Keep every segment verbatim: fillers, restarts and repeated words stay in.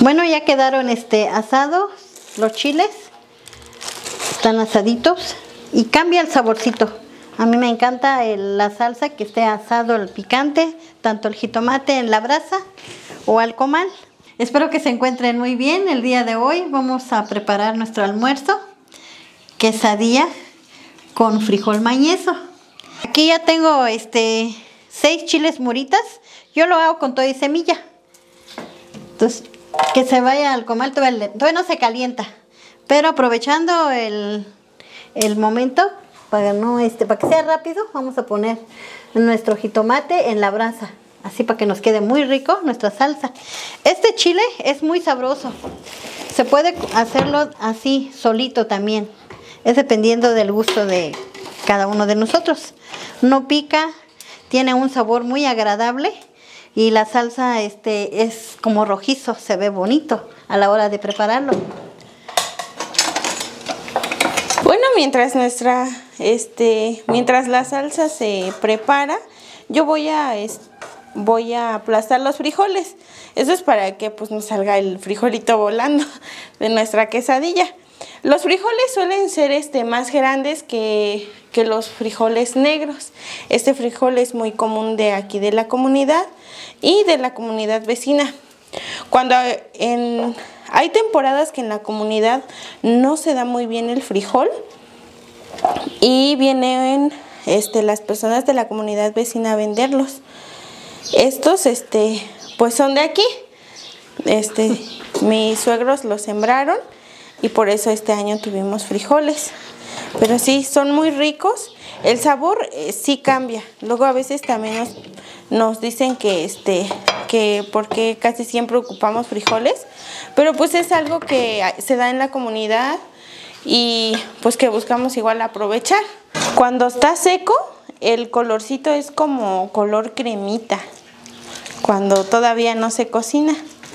Bueno, ya quedaron este asados los chiles. Están asaditos y cambia el saborcito. A mí me encanta el, la salsa que esté asado el picante, tanto el jitomate en la brasa o al comal. Espero que se encuentren muy bien. El día de hoy vamos a preparar nuestro almuerzo, quesadilla con frijol mañezo. Aquí ya tengo este seis chiles muritas. Yo lo hago con todo y semilla. Entonces, que se vaya al comal, todavía, todavía no se calienta. Pero aprovechando el, el momento, para, no, este, para que sea rápido, vamos a poner nuestro jitomate en la brasa. Así para que nos quede muy rico nuestra salsa. Este chile es muy sabroso. Se puede hacerlo así, solito también. Es dependiendo del gusto de cada uno de nosotros. No pica, tiene un sabor muy agradable. Y la salsa este, es como rojizo, se ve bonito a la hora de prepararlo. Bueno, mientras nuestra, este, mientras la salsa se prepara, yo voy a, es, voy a aplastar los frijoles. Eso es para que pues nos salga el frijolito volando de nuestra quesadilla. Los frijoles suelen ser este, más grandes que, que los frijoles negros. Este frijol es muy común de aquí de la comunidad y de la comunidad vecina. Cuando en, hay temporadas que en la comunidad no se da muy bien el frijol y vienen este, las personas de la comunidad vecina a venderlos. Estos este, pues son de aquí. Este, mis suegros los sembraron y por eso este año tuvimos frijoles. Pero sí, son muy ricos. El sabor eh, sí cambia. Luego a veces también nos, nos dicen que, este, que porque casi siempre ocupamos frijoles. Pero pues es algo que se da en la comunidad y pues que buscamos igual aprovechar. Cuando está seco, el colorcito es como color cremita. Cuando todavía no se cocina.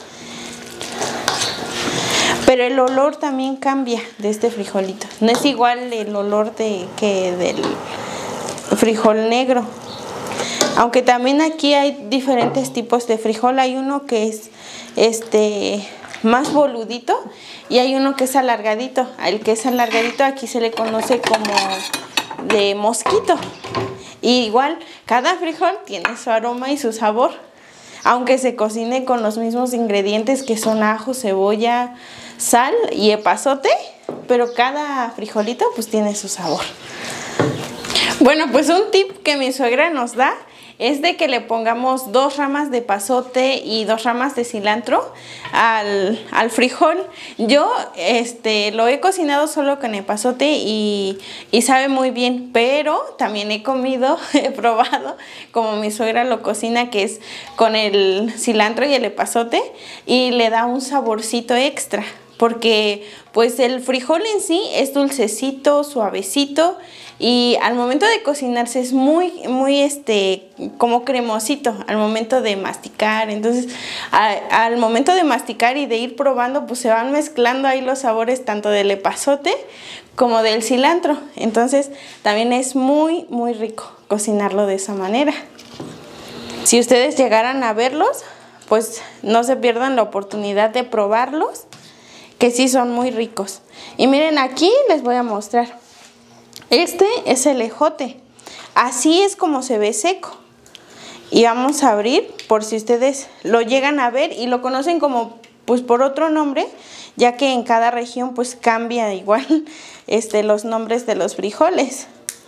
Pero el olor también cambia de este frijolito. No es igual el olor de, que del frijol negro. Aunque también aquí hay diferentes tipos de frijol. Hay uno que es este más boludito y hay uno que es alargadito. El que es alargadito aquí se le conoce como de mosquito. Y igual, cada frijol tiene su aroma y su sabor. Aunque se cocine con los mismos ingredientes que son ajo, cebolla, sal y epazote, pero cada frijolito pues tiene su sabor. Bueno, pues un tip que mi suegra nos da es de que le pongamos dos ramas de epazote y dos ramas de cilantro al, al frijol. Yo este, lo he cocinado solo con epazote y, y sabe muy bien, pero también he comido, he probado como mi suegra lo cocina, que es con el cilantro y el epazote, y le da un saborcito extra. Porque pues el frijol en sí es dulcecito, suavecito y al momento de cocinarse es muy, muy este, como cremosito al momento de masticar. Entonces a, al momento de masticar y de ir probando pues se van mezclando ahí los sabores tanto del epazote como del cilantro. Entonces también es muy, muy rico cocinarlo de esa manera. Si ustedes llegaran a verlos, pues no se pierdan la oportunidad de probarlos, que sí son muy ricos. Y miren, aquí les voy a mostrar. Este es el ejote. Así es como se ve seco. Y vamos a abrir por si ustedes lo llegan a ver y lo conocen como pues por otro nombre, ya que en cada región pues cambia igual este, los nombres de los frijoles.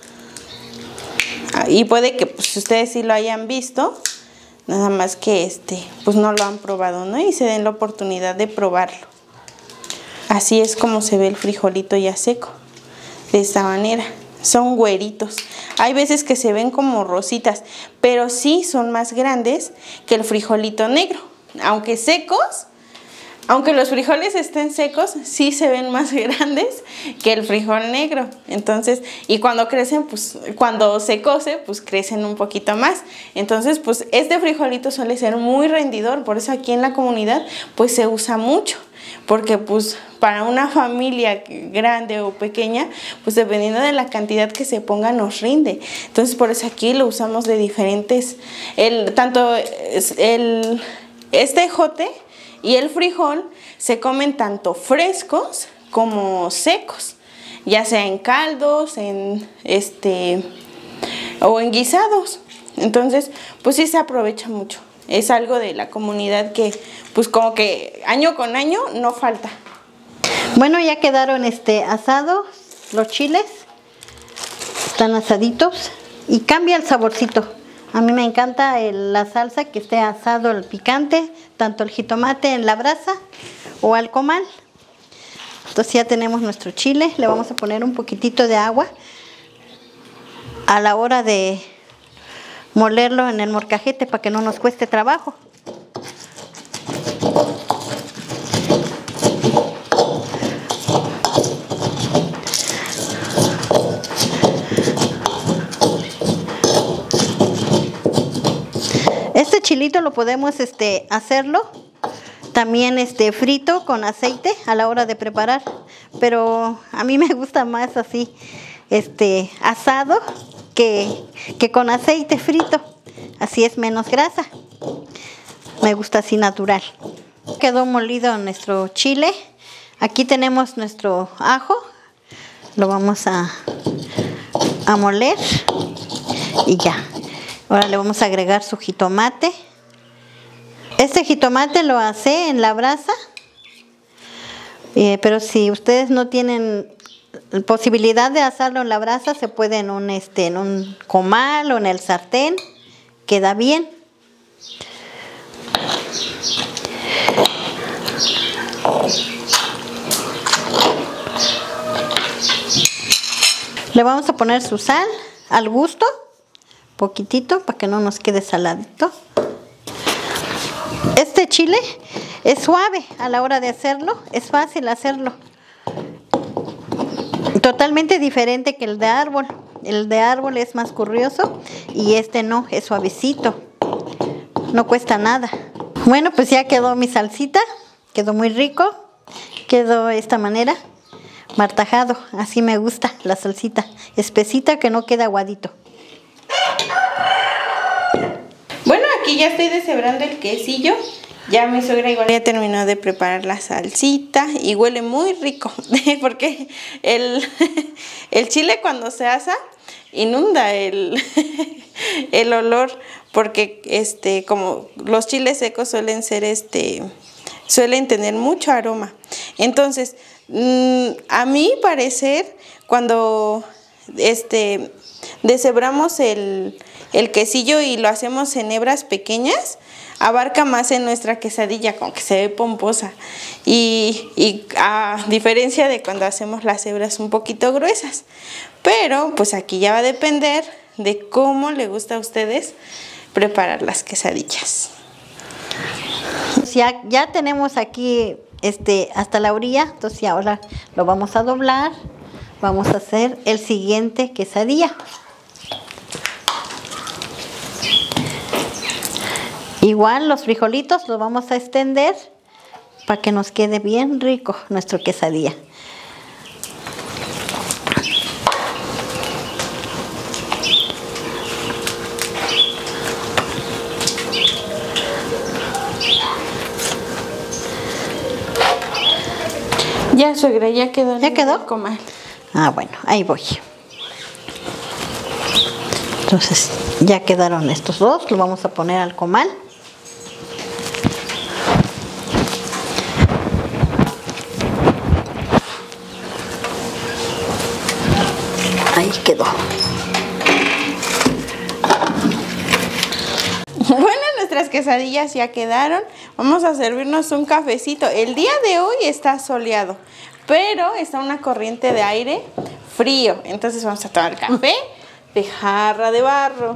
Y puede que pues ustedes sí lo hayan visto, nada más que este pues no lo han probado, ¿no? Y se den la oportunidad de probarlo. Así es como se ve el frijolito ya seco, de esta manera. Son güeritos. Hay veces que se ven como rositas, pero sí son más grandes que el frijolito negro. Aunque secos, aunque los frijoles estén secos, sí se ven más grandes que el frijol negro. Entonces, y cuando crecen, pues, cuando se cose, pues crecen un poquito más. Entonces, pues este frijolito suele ser muy rendidor, por eso aquí en la comunidad, pues se usa mucho. Porque pues para una familia grande o pequeña, pues dependiendo de la cantidad que se ponga nos rinde. Entonces por eso aquí lo usamos de diferentes, el, tanto el, este ejote Y el frijol se comen tanto frescos como secos, ya sea en caldos, en este o en guisados. Entonces, pues sí se aprovecha mucho. Es algo de la comunidad que, pues como que año con año no falta. Bueno, ya quedaron este asados los chiles. Están asaditos y cambia el saborcito. A mí me encanta el, la salsa que esté asado el picante, tanto el jitomate en la brasa o al comal. Entonces ya tenemos nuestro chile. Le vamos a poner un poquitito de agua a la hora de molerlo en el molcajete para que no nos cueste trabajo. Este chilito lo podemos este, hacerlo también este, frito con aceite a la hora de preparar, pero a mí me gusta más así, este, asado que, que con aceite frito, así es menos grasa, me gusta así natural. Quedó molido nuestro chile, aquí tenemos nuestro ajo, lo vamos a, a moler y ya. Ahora le vamos a agregar su jitomate. Este jitomate lo hace en la brasa, eh, pero si ustedes no tienen posibilidad de asarlo en la brasa, se puede en un, este, en un comal o en el sartén, queda bien. Le vamos a poner su sal al gusto. Poquitito para que no nos quede saladito. Este chile es suave a la hora de hacerlo, es fácil hacerlo. Totalmente diferente que el de árbol. El de árbol es más curioso y este no, es suavecito. No cuesta nada. Bueno, pues ya quedó mi salsita, quedó muy rico. Quedó de esta manera, martajado, así me gusta la salsita, espesita que no queda aguadito. Bueno, aquí ya estoy deshebrando el quesillo. Ya mi suegra igual ya terminó de preparar la salsita y huele muy rico porque el, el chile cuando se asa inunda el, el olor, porque este como los chiles secos suelen ser este suelen tener mucho aroma. Entonces, mmm, a mi parecer, cuando este deshebramos el el quesillo y lo hacemos en hebras pequeñas, abarca más en nuestra quesadilla, como que se ve pomposa. Y, y a diferencia de cuando hacemos las hebras un poquito gruesas. Pero pues aquí ya va a depender de cómo le gusta a ustedes preparar las quesadillas. Ya, ya tenemos aquí este, hasta la orilla, entonces ahora lo vamos a doblar. Vamos a hacer el siguiente quesadilla. Igual los frijolitos los vamos a extender para que nos quede bien rico nuestro quesadilla. Ya, suegra, ya quedó. ¿Ya quedó? Comal. Ah, bueno, ahí voy. Entonces, ya quedaron estos dos, los vamos a poner al comal. Ahí quedó. Bueno, nuestras quesadillas ya quedaron. Vamos a servirnos un cafecito. El día de hoy está soleado, pero está una corriente de aire frío. Entonces vamos a tomar café de jarra de barro.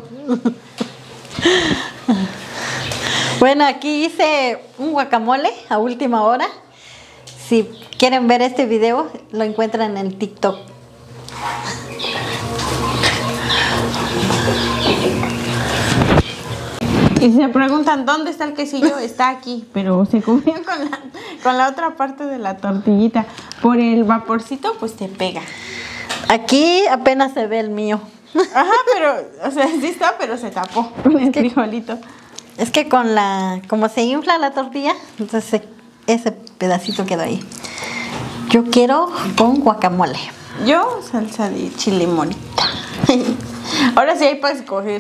Bueno, aquí hice un guacamole a última hora. Si quieren ver este video, lo encuentran en TikTok. Y se preguntan dónde está el quesillo, está aquí, pero se cubrió con la, con la otra parte de la tortillita. Por el vaporcito, pues te pega. Aquí apenas se ve el mío. Ajá, pero, o sea, sí está, pero se tapó con el frijolito. Es que con la, como se infla la tortilla, entonces se ese pedacito quedó ahí. Yo quiero con guacamole. Yo salsa de chile morita. Ahora sí hay para escoger.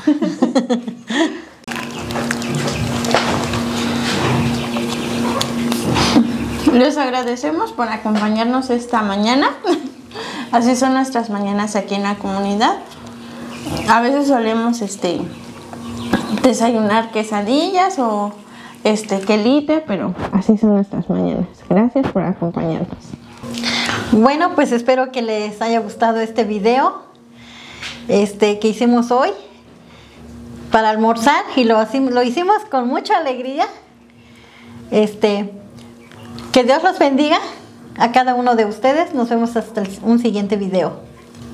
Les agradecemos por acompañarnos esta mañana. Así son nuestras mañanas aquí en la comunidad. A veces solemos este desayunar quesadillas o este quelite, pero así son nuestras mañanas. Gracias por acompañarnos. Bueno, pues espero que les haya gustado este video este, que hicimos hoy para almorzar y lo, lo hicimos con mucha alegría. Este, que Dios los bendiga a cada uno de ustedes. Nos vemos hasta el, un siguiente video.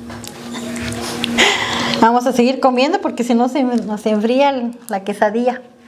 Vamos a seguir comiendo porque si no se nos enfría la quesadilla.